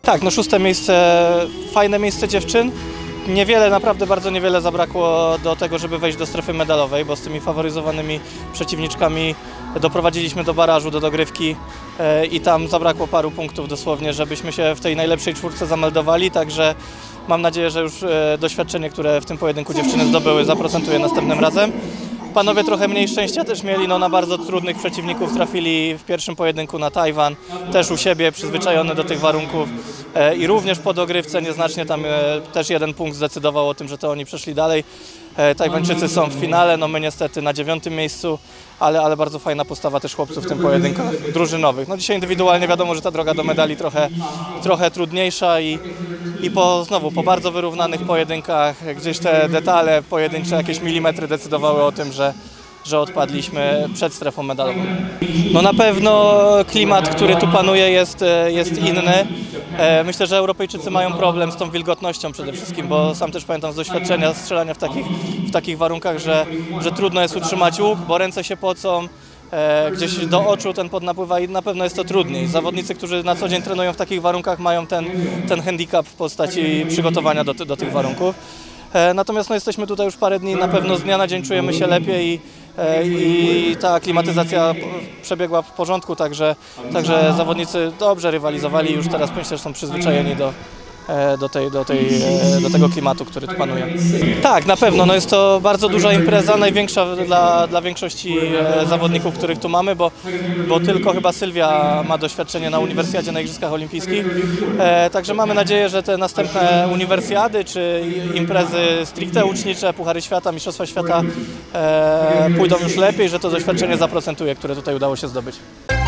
Tak, no 6. miejsce, fajne miejsce dziewczyn. Niewiele, naprawdę bardzo niewiele zabrakło do tego, żeby wejść do strefy medalowej, bo z tymi faworyzowanymi przeciwniczkami doprowadziliśmy do barażu, do dogrywki i tam zabrakło paru punktów dosłownie, żebyśmy się w tej najlepszej czwórce zameldowali, także mam nadzieję, że już doświadczenie, które w tym pojedynku dziewczyny zdobyły, zaprocentuje następnym razem. Panowie trochę mniej szczęścia też mieli, no na bardzo trudnych przeciwników trafili w pierwszym pojedynku na Tajwan, też u siebie przyzwyczajony do tych warunków i również po dogrywce nieznacznie tam też 1 punkt zdecydował o tym, że to oni przeszli dalej. Tajwańczycy są w finale, no my niestety na 9. miejscu, ale bardzo fajna postawa też chłopców w tym pojedynku drużynowych. No dzisiaj indywidualnie wiadomo, że ta droga do medali trochę trudniejsza i znowu po bardzo wyrównanych pojedynkach gdzieś te detale pojedyncze, jakieś milimetry decydowały o tym, że odpadliśmy przed strefą medalową. No na pewno klimat, który tu panuje jest inny. Myślę, że Europejczycy mają problem z tą wilgotnością przede wszystkim, bo sam też pamiętam z doświadczenia strzelania w takich warunkach, że trudno jest utrzymać łuk, bo ręce się pocą, gdzieś do oczu ten pot napływa i na pewno jest to trudniej. Zawodnicy, którzy na co dzień trenują w takich warunkach, mają ten handicap w postaci przygotowania do tych warunków. Natomiast no, jesteśmy tutaj już parę dni, na pewno z dnia na dzień czujemy się lepiej i ta klimatyzacja przebiegła w porządku, także zawodnicy dobrze rywalizowali i już teraz myślę, że są przyzwyczajeni do tego klimatu, który tu panuje. Tak, na pewno, no jest to bardzo duża impreza, największa dla większości zawodników, których tu mamy, bo tylko chyba Sylwia ma doświadczenie na uniwersjadzie, na Igrzyskach Olimpijskich. Także mamy nadzieję, że te następne uniwersjady czy imprezy stricte łucznicze, Puchary Świata, Mistrzostwa Świata pójdą już lepiej, że to doświadczenie zaprocentuje, które tutaj udało się zdobyć.